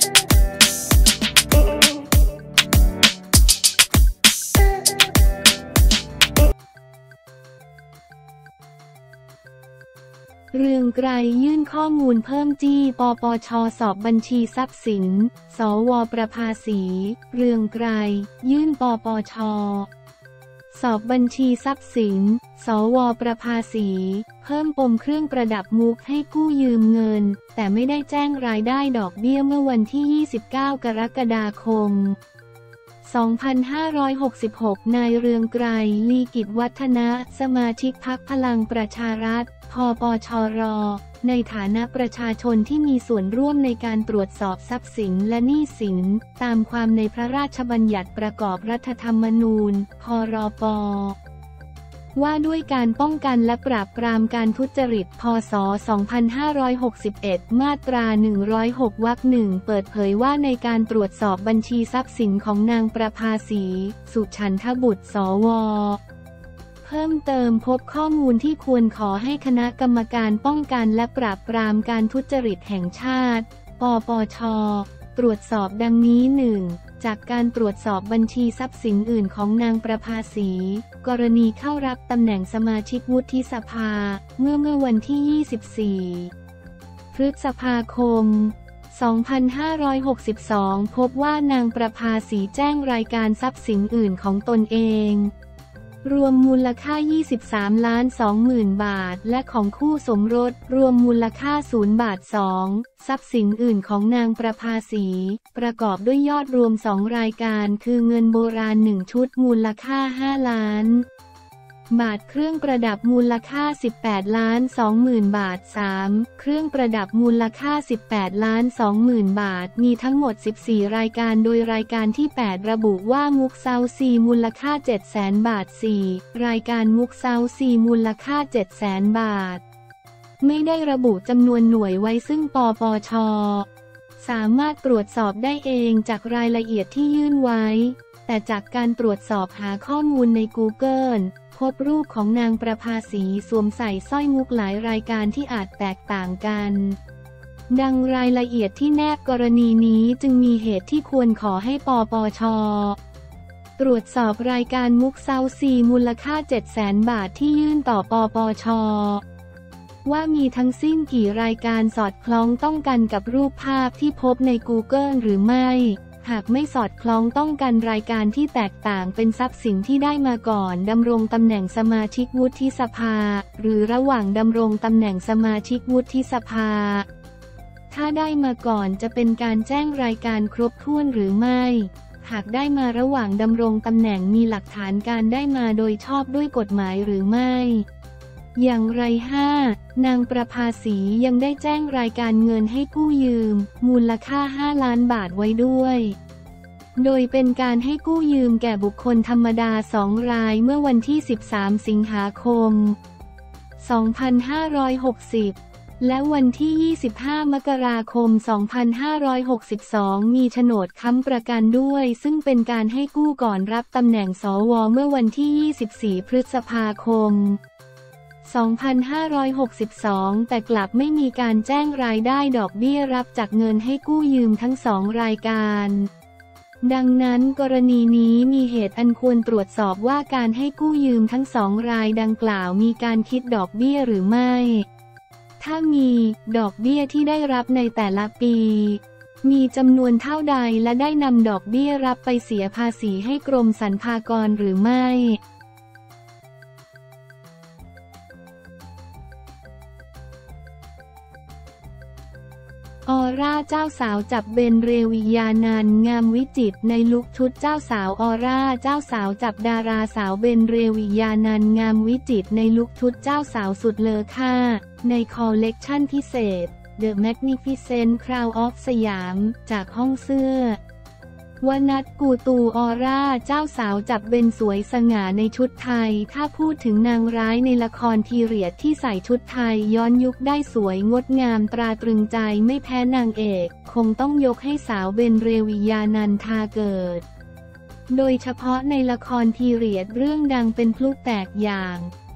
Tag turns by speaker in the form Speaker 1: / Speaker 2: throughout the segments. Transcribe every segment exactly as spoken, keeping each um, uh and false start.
Speaker 1: เรืองไกรยื่นข้อมูลเพิ่มจี้ปปช.สอบบัญชีทรัพย์สินสว.ประภาสีเรืองไกรยื่นปปช.สอบบัญชีทรัพย์สินสว.ประภาสีเพิ่มปมเครื่องประดับมุกให้กู้ยืมเงินแต่ไม่ได้แจ้งรายได้ดอกเบี้ยเมื่อวันที่ยี่สิบเก้ากรกฎาคมสองพันห้าร้อยหกสิบหก นายเรืองไกร ลีกิจวัฒนะสมาชิกพรรคพลังประชารัฐพปชร.ในฐานะประชาชนที่มีส่วนร่วมในการตรวจสอบทรัพย์สินและหนี้สินตามความในพระราชบัญญัติประกอบรัฐธรรมนูญพรป.ว่าด้วยการป้องกันและปราบปรามการทุจริตพ.ศ. สองพันห้าร้อยหกสิบเอ็ด มาตรา หนึ่งร้อยหก วรรคหนึ่งเปิดเผยว่าในการตรวจสอบบัญชีทรัพย์สินของนางประภาสีสุฉันทบุตร สว.เพิ่มเติมพบข้อมูลที่ควรขอให้คณะกรรมการป้องกันและปราบปรามการทุจริตแห่งชาติปปช.ตรวจสอบดังนี้ หนึ่ง จากการตรวจสอบบัญชีทรัพย์สินอื่นของนางประภาสีกรณีเข้ารับตำแหน่งสมาชิกวุฒิสภาเมื่อเมื่อวันที่ ยี่สิบสี่ พฤษภาคม สองพันห้าร้อยหกสิบสอง พบว่านางประภาสีแจ้งรายการทรัพย์สินอื่นของตนเองรวมมูลค่า ยี่สิบสามล้านสองหมื่น บาทและของคู่สมรสรวมมูลค่าศูนย์บาทสองทรัพย์สินอื่นของนางประภาสีประกอบด้วยยอดรวมสองรายการคือเงินโบราณหนึ่งชุดมูลค่าห้าล้านบาทเครื่องประดับมูลค่าสิบแปดล้านสองหมื่นบาท สาม เครื่องประดับมูลค่าสิบแปดล้านสองหมื่นบาทมีทั้งหมดสิบสี่รายการโดยรายการที่แปดระบุว่ามุกเซาซีมูลค่าเจ็ดแสนบาท สี่ รายการมุกเซาซีมูลค่าเจ็ดแสนบาทไม่ได้ระบุจำนวนหน่วยไว้ซึ่งปปช.สามารถตรวจสอบได้เองจากรายละเอียดที่ยื่นไว้แต่จากการตรวจสอบหาข้อมูลใน Googleพบรูปของนางประภาสีสวมใส่สร้อยมุกหลายรายการที่อาจแตกต่างกันดังรายละเอียดที่แนบกรณีนี้จึงมีเหตุที่ควรขอให้ปปช.ตรวจสอบรายการมุกเซาซีมูลค่าเจ็ดแสนบาทที่ยื่นต่อปปช.ว่ามีทั้งสิ้นกี่รายการสอดคล้องต้องกันกับรูปภาพที่พบใน Google หรือไม่หากไม่สอดคล้องต้องกันรายการที่แตกต่างเป็นทรัพย์สินที่ได้มาก่อนดำรงตำแหน่งสมาชิกวุฒิสภาหรือระหว่างดำรงตำแหน่งสมาชิกวุฒิสภาถ้าได้มาก่อนจะเป็นการแจ้งรายการครบถ้วนหรือไม่หากได้มาระหว่างดำรงตำแหน่งมีหลักฐานการได้มาโดยชอบด้วยกฎหมายหรือไม่อย่างไร ห้า นางประภาสียังได้แจ้งรายการเงินให้กู้ยืมมูลค่าห้าล้านบาทไว้ด้วยโดยเป็นการให้กู้ยืมแก่บุคคลธรรมดาสองรายเมื่อวันที่สิบสามสิงหาคมสองพันห้าร้อยหกสิบและวันที่ยี่สิบห้ามกราคมสองพันห้าร้อยหกสิบสองมีโฉนดค้ำประกันด้วยซึ่งเป็นการให้กู้ก่อนรับตำแหน่งสวเมื่อวันที่ยี่สิบสี่พฤษภาคมสองพันห้าร้อยหกสิบสองแต่กลับไม่มีการแจ้งรายได้ดอกเบี้ยรับจากเงินให้กู้ยืมทั้งสองรายการดังนั้นกรณีนี้มีเหตุอันควรตรวจสอบว่าการให้กู้ยืมทั้งสองรายดังกล่าวมีการคิดดอกเบี้ยหรือไม่ถ้ามีดอกเบี้ยที่ได้รับในแต่ละปีมีจำนวนเท่าใดและได้นำดอกเบี้ยรับไปเสียภาษีให้กรมสรรพากรหรือไม่ออร่าเจ้าสาวจับเบนเรวิยานันท์งามวิจิตรในลุคชุดเจ้าสาวออร่าเจ้าสาวจับดาราสาวเบนเรวิยานันท์งามวิจิตรในลุคชุดเจ้าสาวสุดเลอค่าในคอลเลกชันพิเศษ The Magnificent Crown of สยามจากห้องเสื้อวนัทกูตูออร่าเจ้าสาวจับเบนสวยสง่าในชุดไทยถ้าพูดถึงนางร้ายในละครพีเรียดที่ใส่ชุดไทยย้อนยุคได้สวยงดงามตราตรึงใจไม่แพ้นางเอกคงต้องยกให้สาวเบนเรวิยานันทาเกิดโดยเฉพาะในละครพีเรียดเรื่องดังเป็นพลุแตกอย่าง พ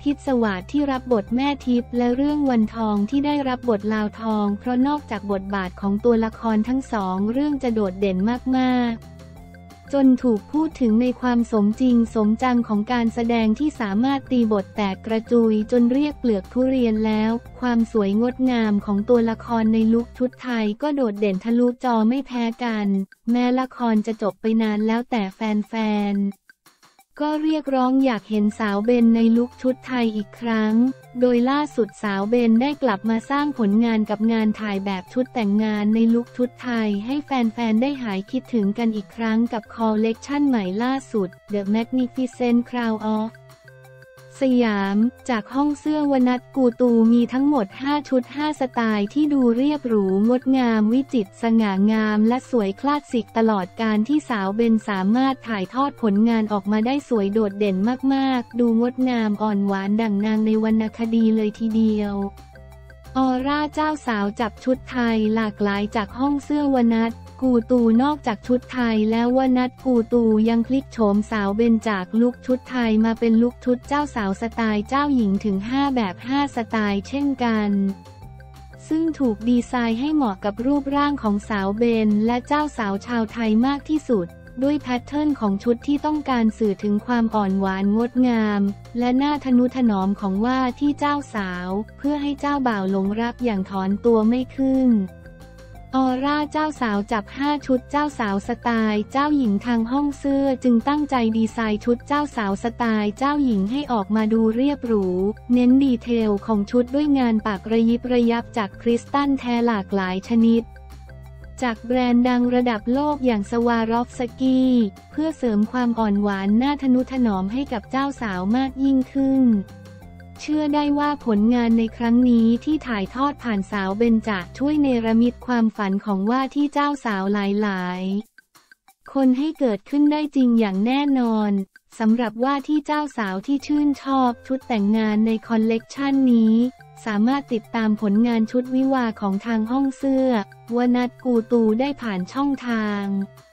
Speaker 1: พิศวาสที่รับบทแม่ทิพย์และเรื่องวันทองที่ได้รับบทลาวทองเพราะนอกจากบทบาทของตัวละครทั้งสองเรื่องจะโดดเด่นมากๆจนถูกพูดถึงในความสมจริงสมจังของการแสดงที่สามารถตีบทแตกกระจุยจนเรียกเปลือกทุเรียนแล้วความสวยงดงามของตัวละครในลุคชุดไทยก็โดดเด่นทะลุจอไม่แพ้กันแม้ละครจะจบไปนานแล้วแต่แฟนๆก็เรียกร้องอยากเห็นสาวเบนในลุคชุดไทยอีกครั้งโดยล่าสุดสาวเบนได้กลับมาสร้างผลงานกับงานถ่ายแบบชุดแต่งงานในลุคชุดไทยให้แฟนๆได้หายคิดถึงกันอีกครั้งกับคอลเลกชันใหม่ล่าสุด The Magnificent Crown of สยามจากห้องเสื้อวนัทกูตูมีทั้งหมดห้าชุดห้าสไตล์ที่ดูเรียบหรูงดงามวิจิตรสง่างามและสวยคลาสสิกตลอดการที่สาวเบนสามารถถ่ายทอดผลงานออกมาได้สวยโดดเด่นมากๆดูงดงามอ่อนหวานดั่งนางในวรรณคดีเลยทีเดียวออร่าเจ้าสาวจับชุดไทยหลากหลายจากห้องเสื้อวนัทกูตูนอกจากชุดไทยแล้ววนัทกูตูยังพลิกโฉมสาวเบนจากลุคชุดไทยมาเป็นลุคชุดเจ้าสาวสไตล์เจ้าหญิงถึงห้าแบบห้าสไตล์เช่นกันซึ่งถูกดีไซน์ให้เหมาะกับรูปร่างของสาวเบนและเจ้าสาวชาวไทยมากที่สุดด้วยแพทเทิร์นของชุดที่ต้องการสื่อถึงความอ่อนหวานงดงามและน่าทนุถนอมของว่าที่เจ้าสาวเพื่อให้เจ้าบ่าวหลงรักอย่างถอนตัวไม่ขึ้นออร่าเจ้าสาวจับห้าชุดเจ้าสาวสไตล์เจ้าหญิงทางห้องเสื้อจึงตั้งใจดีไซน์ชุดเจ้าสาวสไตล์เจ้าหญิงให้ออกมาดูเรียบหรูเน้นดีเทลของชุดด้วยงานปากระยิบระยับจากคริสตัลแท้หลากหลายชนิดจากแบรนด์ดังระดับโลกอย่างสวารอฟสกี้เพื่อเสริมความอ่อนหวานน่าทนุถนอมให้กับเจ้าสาวมากยิ่งขึ้นเชื่อได้ว่าผลงานในครั้งนี้ที่ถ่ายทอดผ่านสาวเบนจะช่วยเนรมิตความฝันของว่าที่เจ้าสาวหลายๆคนให้เกิดขึ้นได้จริงอย่างแน่นอนสำหรับว่าที่เจ้าสาวที่ชื่นชอบชุดแต่งงานในคอลเลกชันนี้สามารถติดตามผลงานชุดวิวาของทางห้องเสื้อวนัทกูตูได้ผ่านช่องทาง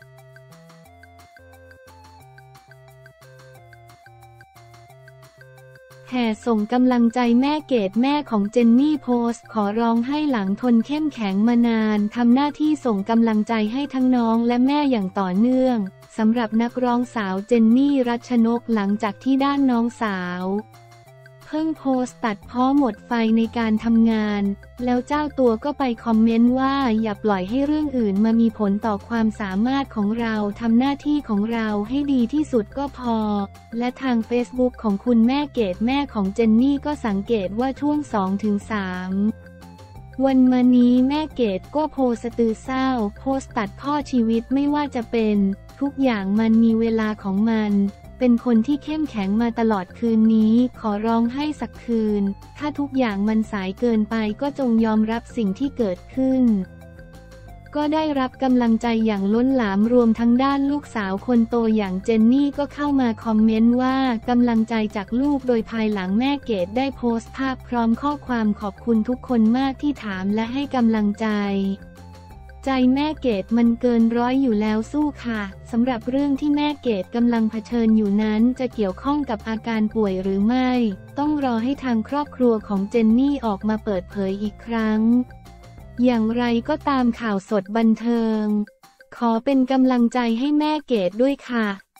Speaker 1: แห่ส่งกำลังใจแม่เกดแม่ของเจนนี่โพสต์ขอร้องให้หลังทนเข้มแข็งมานานทำหน้าที่ส่งกำลังใจให้ทั้งน้องและแม่อย่างต่อเนื่องสำหรับนักร้องสาวเจนนี่รัชนกหลังจากที่ด้านน้องสาวเพิ่งโพสต์ตัดพ้อหมดไฟในการทำงานแล้วเจ้าตัวก็ไปคอมเมนต์ว่าอย่าปล่อยให้เรื่องอื่นมามีผลต่อความสามารถของเราทำหน้าที่ของเราให้ดีที่สุดก็พอและทางเฟซบุ๊กของคุณแม่เกดแม่ของเจนนี่ก็สังเกตว่าช่วง สองถึงสาม วันมานี้แม่เกดก็โพสต์ตือเศร้าโพสต์ตัดพ่อชีวิตไม่ว่าจะเป็นทุกอย่างมันมีเวลาของมันเป็นคนที่เข้มแข็งมาตลอดคืนนี้ขอร้องให้สักคืนถ้าทุกอย่างมันสายเกินไปก็จงยอมรับสิ่งที่เกิดขึ้นก็ได้รับกำลังใจอย่างล้นหลามรวมทั้งด้านลูกสาวคนโตอย่างเจนนี่ก็เข้ามาคอมเมนต์ว่ากำลังใจจากลูกโดยภายหลังแม่เกดได้โพสต์ภาพพร้อมข้อความขอบคุณทุกคนมากที่ถามและให้กำลังใจใจแม่เกดมันเกินร้อยอยู่แล้วสู้ค่ะสำหรับเรื่องที่แม่เกดกำลังเผชิญอยู่นั้นจะเกี่ยวข้องกับอาการป่วยหรือไม่ต้องรอให้ทางครอบครัวของเจนนี่ออกมาเปิดเผยอีกครั้งอย่างไรก็ตามข่าวสดบันเทิงขอเป็นกำลังใจให้แม่เกดด้วยค่ะ